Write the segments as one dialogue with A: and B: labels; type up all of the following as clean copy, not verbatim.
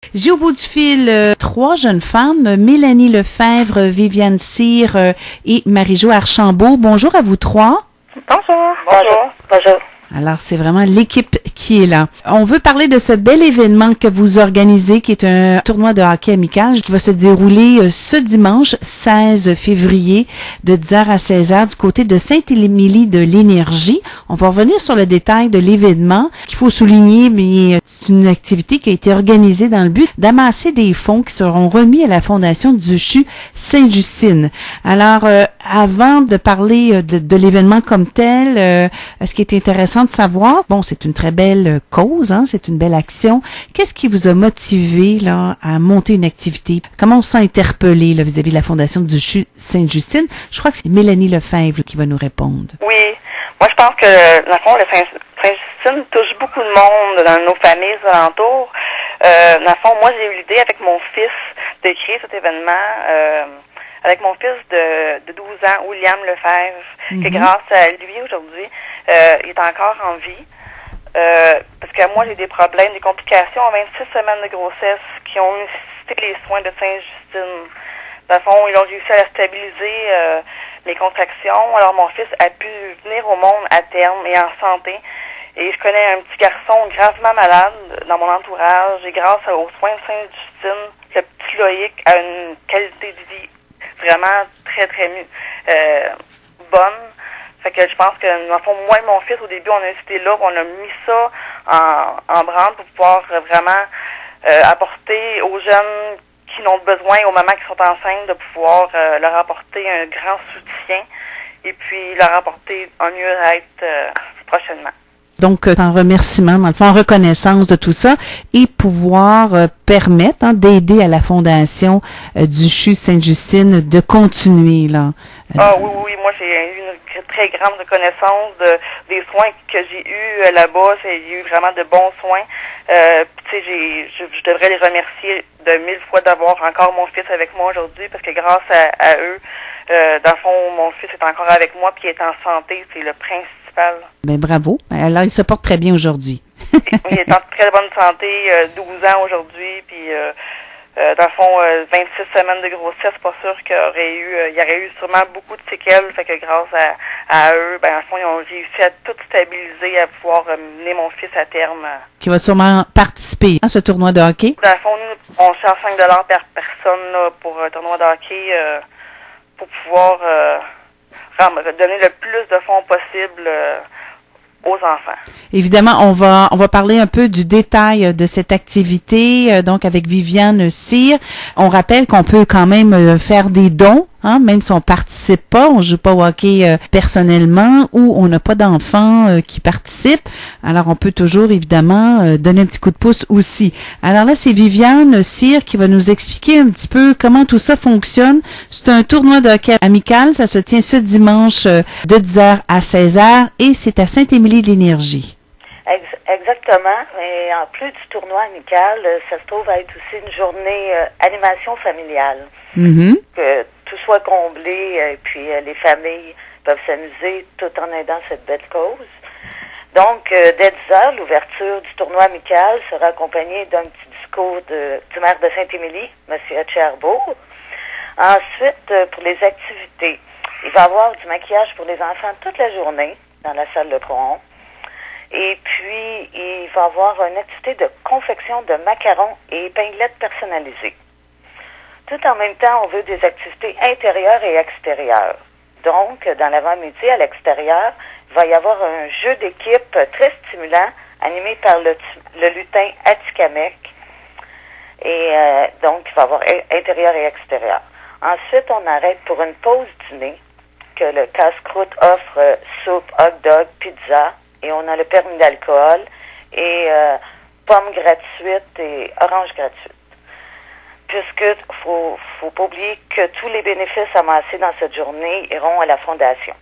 A: J'ai au bout du fil trois jeunes femmes, Mélanie Lefebvre, Viviane Cyr et Marie-Jo Archambault. Bonjour à vous trois.
B: Bonjour. Bonjour. Bonjour.
A: Alors, c'est vraiment l'équipe qui est là. On veut parler de ce bel événement que vous organisez, qui est un tournoi de hockey amical qui va se dérouler ce dimanche 16 février de 10h à 16h du côté de Sainte-Émilie de l'Énergie. On va revenir sur le détail de l'événement qu'il faut souligner, mais c'est une activité qui a été organisée dans le but d'amasser des fonds qui seront remis à la Fondation du CHU Sainte-Justine. Alors, avant de parler de l'événement comme tel, ce qui est intéressant de savoir, bon, c'est une très belle cause, hein, c'est une belle action. Qu'est-ce qui vous a motivé là à monter une activité? Comment on s'est interpellé là, vis-à-vis de la Fondation du CHU Sainte-Justine? Je crois que c'est Mélanie Lefebvre qui va nous répondre.
B: Oui, moi je pense que dans le fond, le Sainte-Justine touche beaucoup de monde dans nos familles alentours. Dans le fond, moi j'ai eu l'idée avec mon fils de créer cet événement avec mon fils de 12 ans, William Lefebvre, que grâce à lui aujourd'hui, il est encore en vie. Parce que moi, j'ai des problèmes, des complications en 26 semaines de grossesse qui ont nécessité les soins de Sainte-Justine. Dans le fond, ils ont réussi à stabiliser les contractions. Alors, mon fils a pu venir au monde à terme et en santé. Et je connais un petit garçon gravement malade dans mon entourage. Et grâce aux soins de Sainte-Justine, le petit Loïc a une qualité de vie vraiment très, très bonne. Fait que je pense que, dans le fond, moi et mon fils, au début, on a été là, on a mis ça en branle pour pouvoir vraiment apporter aux jeunes qui n'ont besoin, aux mamans qui sont enceintes, de pouvoir leur apporter un grand soutien et puis leur apporter un mieux-être prochainement.
A: Donc, en remerciement, dans le fond, en reconnaissance de tout ça et pouvoir permettre d'aider à la Fondation du CHU Sainte-Justine de continuer, là.
B: Ah oui, moi j'ai eu une très grande reconnaissance des soins que j'ai eus là-bas. J'ai eu vraiment de bons soins. Tu sais, je devrais les remercier de 1000 fois d'avoir encore mon fils avec moi aujourd'hui parce que grâce à eux, dans le fond, mon fils est encore avec moi puis il est en santé, c'est le principal.
A: Ben bravo. Alors, il se porte très bien aujourd'hui.
B: Il est en très bonne santé, 12 ans aujourd'hui, puis dans le fond, 26 semaines de grossesse, pas sûr qu'il y aurait eu sûrement beaucoup de séquelles, fait que grâce à eux, ben, dans le fond, ils ont réussi à tout stabiliser, à pouvoir mener mon fils à terme.
A: Qui va sûrement participer à ce tournoi de hockey?
B: Dans le fond, nous, on charge 5 $ par personne là, pour un tournoi de hockey pour pouvoir donner le plus de fonds possible aux enfants.
A: Évidemment, on va parler un peu du détail de cette activité, donc avec Viviane Cyr. On rappelle qu'on peut quand même faire des dons, hein, même si on participe pas, on joue pas au hockey personnellement ou on n'a pas d'enfants qui participent. Alors, on peut toujours, évidemment, donner un petit coup de pouce aussi. Alors là, c'est Viviane Cyr qui va nous expliquer un petit peu comment tout ça fonctionne. C'est un tournoi de hockey amical. Ça se tient ce dimanche de 10h à 16h et c'est à Sainte-Émilie de l'Énergie.
C: Exactement. Et en plus du tournoi amical, ça se trouve à être aussi une journée animation familiale. Que tout soit comblé et puis les familles peuvent s'amuser tout en aidant cette belle cause. Donc, dès 10h, l'ouverture du tournoi amical sera accompagnée d'un petit discours du maire de Sainte-Émilie, M. Archambault. Ensuite, pour les activités, il va y avoir du maquillage pour les enfants toute la journée dans la salle de coron. Et puis, il va y avoir une activité de confection de macarons et épinglettes personnalisées. Tout en même temps, on veut des activités intérieures et extérieures. Donc, dans l'avant-midi, à l'extérieur, il va y avoir un jeu d'équipe très stimulant, animé par le lutin Atikamekw. Et donc, il va y avoir intérieur et extérieur. Ensuite, on arrête pour une pause dîner, que le casse-croûte offre soupe, hot dog, pizza, et on a le permis d'alcool, et pommes gratuites et oranges gratuites. Puisque faut pas oublier que tous les bénéfices amassés dans cette journée iront à la Fondation.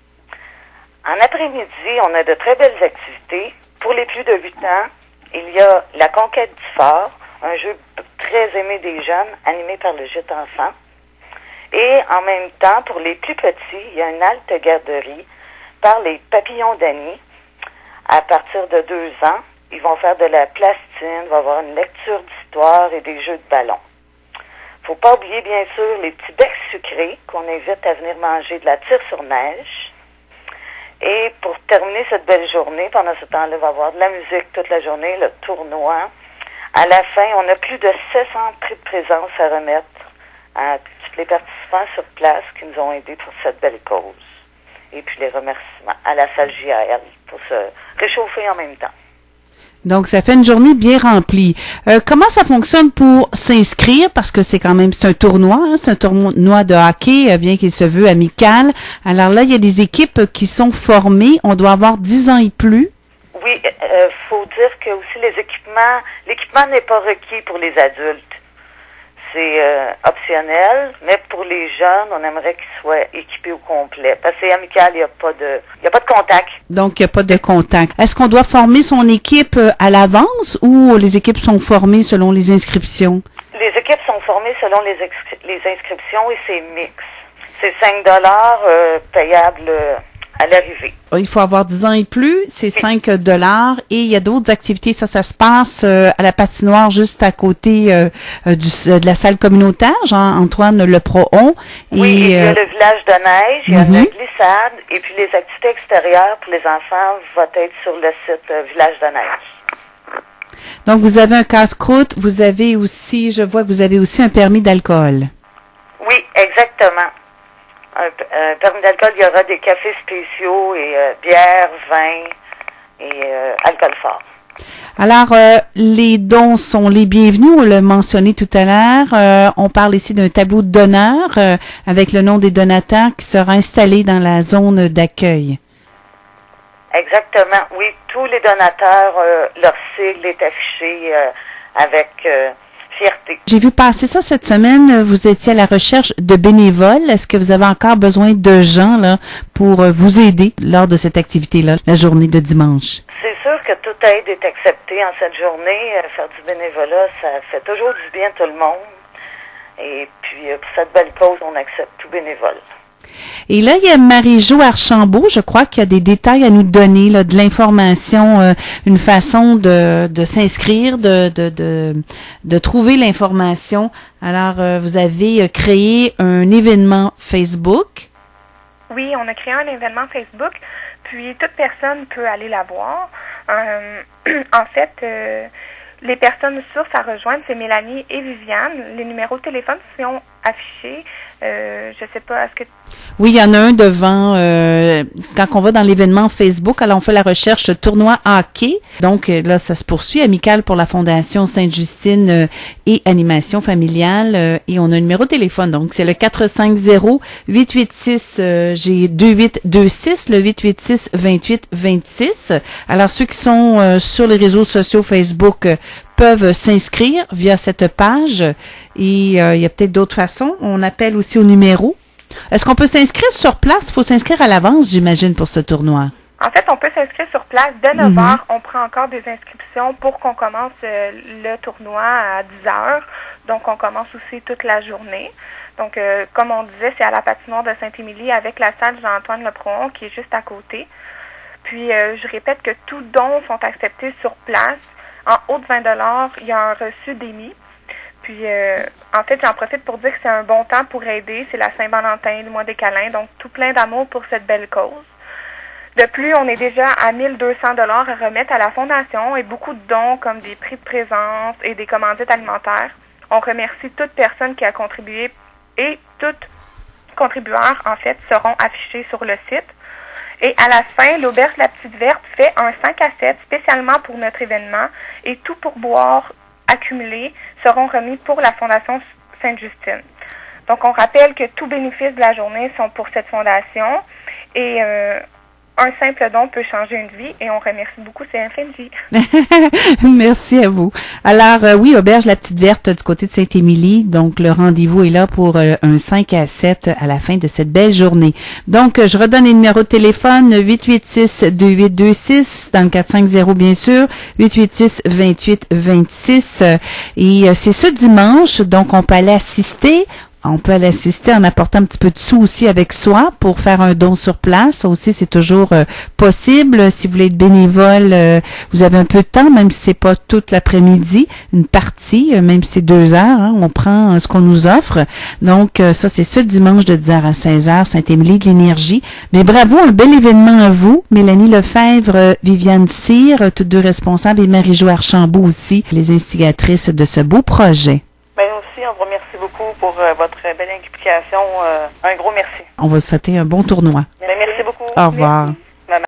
C: En après-midi, on a de très belles activités. Pour les plus de 8 ans, il y a la conquête du fort, un jeu très aimé des jeunes, animé par le Gîte Enfant. Et en même temps, pour les plus petits, il y a une halte garderie par les Papillons d'Annie. À partir de 2 ans, ils vont faire de la plastique cuisine, il va y avoir une lecture d'histoire et des jeux de ballon. Faut pas oublier, bien sûr, les petits becs sucrés qu'on invite à venir manger de la tire sur neige. Et pour terminer cette belle journée, pendant ce temps-là, il va y avoir de la musique toute la journée, le tournoi. À la fin, on a plus de 700 prix de présence à remettre à tous les participants sur place qui nous ont aidés pour cette belle cause. Et puis les remerciements à la salle JAL pour se réchauffer en même temps.
A: Donc, ça fait une journée bien remplie. Comment ça fonctionne pour s'inscrire? Parce que c'est un tournoi, hein, c'est un tournoi de hockey, bien qu'il se veut amical. Alors là, il y a des équipes qui sont formées. On doit avoir 10 ans et plus.
C: Oui, faut dire que aussi l'équipement n'est pas requis pour les adultes. C'est optionnel, mais pour les jeunes, on aimerait qu'ils soient équipés au complet. Parce que c'est amical, il n'y a pas de contact.
A: Donc, il n'y a pas de contact. Est-ce qu'on doit former son équipe à l'avance ou les équipes sont formées selon les inscriptions?
C: Les équipes sont formées selon les inscriptions et c'est mix. C'est 5 payables à l'arrivée.
A: Il faut avoir 10 ans et plus, c'est 5 $ et il y a d'autres activités. Ça se passe à la patinoire juste à côté de la salle communautaire, Jean-Antoine Le Proon.
C: Oui, il y a le village de neige, il y a la glissade et puis les activités extérieures pour les enfants vont être sur le site village de neige.
A: Donc, vous avez un casse-croûte, vous avez aussi, je vois que vous avez aussi un permis d'alcool.
C: Oui, exactement. Un permis d'alcool, il y aura des cafés spéciaux et bière, vin et alcool fort.
A: Alors, les dons sont les bienvenus, on l'a mentionné tout à l'heure. On parle ici d'un tableau d'honneur avec le nom des donateurs qui sera installé dans la zone d'accueil.
C: Exactement, oui. Tous les donateurs, leur sigle est affiché avec fierté.
A: J'ai vu passer ça cette semaine. Vous étiez à la recherche de bénévoles. Est-ce que vous avez encore besoin de gens là pour vous aider lors de cette activité-là, la journée de dimanche?
C: C'est sûr que toute aide est acceptée en cette journée. Faire du bénévolat, ça fait toujours du bien à tout le monde. Et puis, pour cette belle cause, on accepte tout bénévole.
A: Et là, il y a Marie-Jo Archambault, je crois qu'il y a des détails à nous donner, là, de l'information, une façon de s'inscrire, de trouver l'information. Alors, vous avez créé un événement Facebook.
D: Oui, on a créé un événement Facebook, puis toute personne peut aller la voir. En fait, les personnes sources à rejoindre, c'est Mélanie et Viviane. Les numéros de téléphone sont affichés. Je sais pas, est-ce que...
A: Oui, il y en a un devant, quand on va dans l'événement Facebook, alors on fait la recherche tournoi hockey. Donc là, ça se poursuit, amical pour la Fondation Sainte-Justine et animation familiale. Et on a un numéro de téléphone, donc c'est le 450-886, j'ai 2826, le 886-2826. Alors ceux qui sont sur les réseaux sociaux Facebook peuvent s'inscrire via cette page. Et il y a peut-être d'autres façons. On appelle aussi au numéro. Est-ce qu'on peut s'inscrire sur place? Il faut s'inscrire à l'avance, j'imagine, pour ce tournoi.
D: En fait, on peut s'inscrire sur place. Dès 9 h, on prend encore des inscriptions pour qu'on commence le tournoi à 10 h. Donc, on commence aussi toute la journée. Donc, comme on disait, c'est à la patinoire de Saint-Émilie avec la salle Jean-Antoine Le Proon qui est juste à côté. Puis, je répète que tous dons sont acceptés sur place. En haut de 20 $, il y a un reçu d'émis. Puis, en fait, j'en profite pour dire que c'est un bon temps pour aider. C'est la Saint-Valentin, le mois des câlins, donc tout plein d'amour pour cette belle cause. De plus, on est déjà à 1 200 $ à remettre à la Fondation et beaucoup de dons comme des prix de présence et des commandites alimentaires. On remercie toute personne qui a contribué et toutes contribueurs, en fait, seront affichés sur le site. Et à la fin, l'Auberge La Petite Verte fait un 5 à 7 spécialement pour notre événement et tout pourboire accumulés seront remis pour la Fondation Sainte-Justine. Donc, on rappelle que tous bénéfices de la journée sont pour cette fondation et un simple don peut changer une vie et on remercie beaucoup CFMJ.
A: Merci à vous. Alors, oui, Auberge La Petite Verte du côté de Saint-Émilie. Donc, le rendez-vous est là pour un 5 à 7 à la fin de cette belle journée. Donc, je redonne les numéros de téléphone 886-2826 dans le 450, bien sûr, 886-2826. Et c'est ce dimanche, donc on peut aller assister On peut aller assister en apportant un petit peu de sous aussi avec soi pour faire un don sur place. Ça aussi, c'est toujours possible. Si vous voulez être bénévole, vous avez un peu de temps, même si c'est pas toute l'après-midi, une partie, même si c'est 2 heures, hein, on prend ce qu'on nous offre. Donc, ça, c'est ce dimanche de 10h à 16h, Sainte-Émilie de l'Énergie. Mais bravo, un bel événement à vous. Mélanie Lefebvre, Viviane Cyr, toutes deux responsables, et Marie-Jo Archambault aussi, les instigatrices de ce beau projet.
B: Bien, nous aussi, on vous remercie beaucoup pour votre belle implication. Un gros merci.
A: On va vous souhaiter un bon tournoi.
B: Bien, merci beaucoup.
A: Au revoir.
D: Merci.